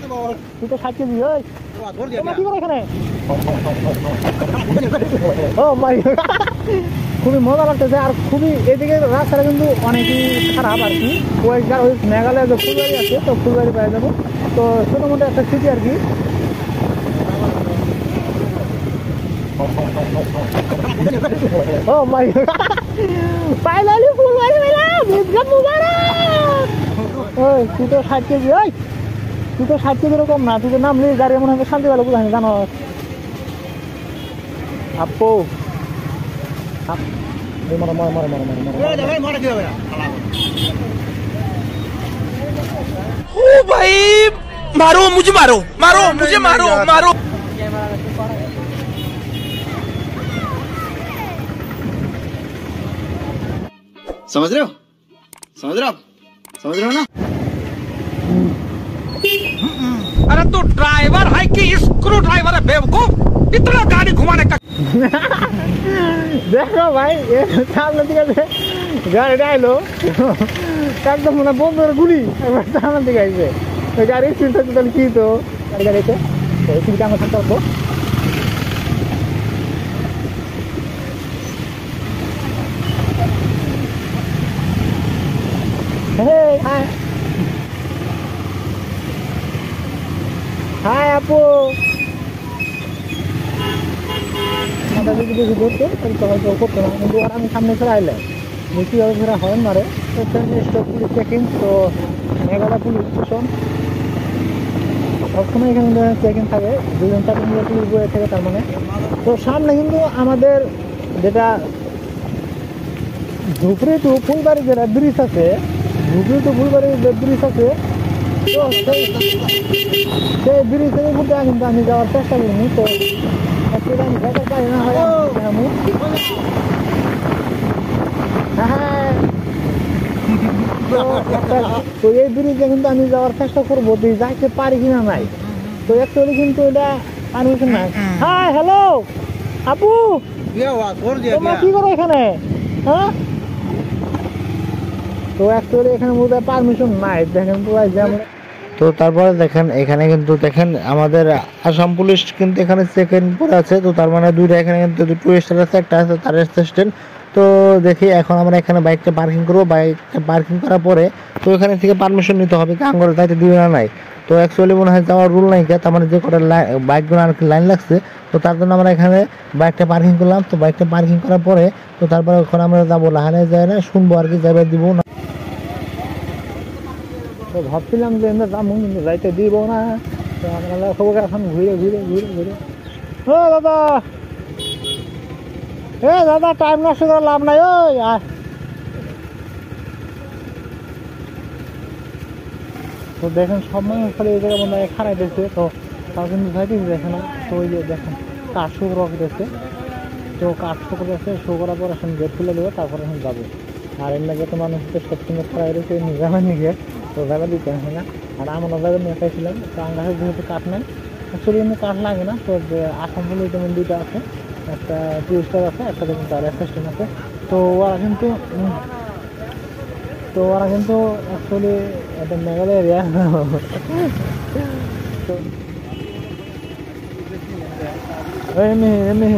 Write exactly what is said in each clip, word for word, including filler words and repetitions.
তুই তো ষাট কেজি ওই কি করে এখানে ও মাই খুবই মজা লাগতেছে আর খুবই এদিকে রাস্তাটা কিন্তু অনেকই খারাপ আর কি ওই ওই মেঘালয়ে যে ফুলবাড়ি আছে তো ফুলবাড়ি পাওয়া যাবো তো ছোটো মোটো একটা সিটি আর কি ও মাই ফাইনালি ফুলবাড়ি পেলাম ঈদগাহ মুবারক ওই তুই তো ষাট কেজি ওই তুই তো ষাট কেজির কম না তুই তো নামলি গাড়ি মনে হয় শান্তি ভালো বুঝানি জানো আপু মারো মারো মারো মারো মারো ओ भाई मारो मुझे मारो मारो मुझे मारो मारो समझ रहे हो समझ रहे हो आप समझ रहे हो ना अरे तो ड्राइवर है कि स्क्रू ड्राइवर है बेवकूफ इतना गाड़ी घुमाने का देखो भाई ये सामने दिखे गाड़ी डालो एकदम মানে বন্ধুর গুলি এবার সামনে দিকে আইছে তো গাড়ি চিন্তা চিন্তা কি তো গাড়ি গাড়িতে এই কি কাম করতে হবে Hey, hi. Hi, Apu. Ada di sini dulu tuh, kan kalau jauh kok orang dua orang সামনে চলে আইলে দেখি ওরা হর্ন মারে তো ট্রেন স্টপ পুলিশ চেকিং তো মেঘালয় পুলিশ স্টেশন সবসময় এখানে চেকিং থাকে দুজন চারজন মিলে পুলিশ বয়ে থাকে তার মানে তো সামনে কিন্তু আমাদের যেটা ধুপড়ি টু ফুলবাড়ি যেটা ব্রিজ আছে ধুপড়ি টু ফুলবাড়ি যে ব্রিজ আছে তো সেই সেই ব্রিজের উপরে কিন্তু আমি যাওয়ার চেষ্টা করিনি তো একটু আমি যাতে পারি না হয় আমি হ্যাঁ তো এই ব্রিজে কিন্তু আমি যাওয়ার চেষ্টা করবো তুই যাইতে পারি কিনা নাই তো অ্যাকচুয়ালি কিন্তু এটা পারমিশন নাই হ্যাঁ হ্যালো আপু তোমরা কি করো এখানে হ্যাঁ তো অ্যাকচুয়ালি এখানে বোধহয় পারমিশন নাই দেখেন তো যেমন তো তারপরে দেখেন এখানে কিন্তু দেখেন আমাদের আসাম পুলিশ কিন্তু এখানে চেকিং করে আছে তো তার মানে দুইটা এখানে কিন্তু টুরিস্ট আছে একটা আছে তার অ্যাসিস্ট্যান্ট তো দেখি এখন আমরা এখানে বাইকটা পার্কিং করবো বাইকটা পার্কিং করার পরে তো এখানে থেকে পারমিশন নিতে হবে কাঙ্গরে যাইতে দিবে না নাই তো অ্যাকচুয়ালি মনে হয় যাওয়ার রুল নাই তার মানে যে কটা বাইকগুলো আর কি লাইন লাগছে তো তার জন্য আমরা এখানে বাইকটা পার্কিং করলাম তো বাইকটা পার্কিং করার পরে তো তারপরে ওখানে আমরা যাবো লাহানে যাই না শুনবো আর কি যাবে দিব না তো ভাবছিলাম যে আমরা যাবো কিন্তু যাইতে দিব না তো আমরা খবর এখন ঘুরে ঘুরে ঘুরে ঘুরে ও দাদা এ দাদা টাইম নষ্ট করে লাভ নাই ওই আর তো দেখেন সব মানুষ খালি এই জায়গায় মনে হয় খারাই দিয়েছে তো তাও কিন্তু যাইতেছি দেখে না তো ওই যে দেখেন কাঠ শো করা দিয়েছে তো কাঠ শো করে আছে শো করার পর এখন গেট খুলে দেবো তারপরে এখন যাবো আর এমনি গেটে মানুষ তো সব সময় খারাই রয়েছে নিজের নিয়ে তো যাবে দিতে হয় না আর আমরা যাবে নিয়ে খাইছিলাম তো আমার কাছে যেহেতু কাঠ নেই অ্যাকচুয়ালি এমনি কাঠ লাগে না তো আসাম পুলিশ যেমন দুইটা আছে একটা টুরিস্টার আছে একটা যেমন তার অ্যাসিস্ট্যান্ট আছে তো ওরা কিন্তু তো ওরা কিন্তু অ্যাকচুয়ালি একটা মেঘালয় এরিয়া তো এমনি এমনি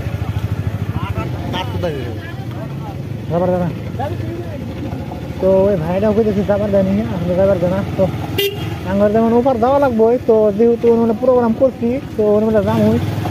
যাবার দেয় না তো ওই ভাইটাও কইতেছি যাবার দেয়নি আসলে যাবার দেয় না তো আমার যেমন ওপার দেওয়া লাগবো তো যেহেতু মানে প্রোগ্রাম করছি তো মানে যাম হই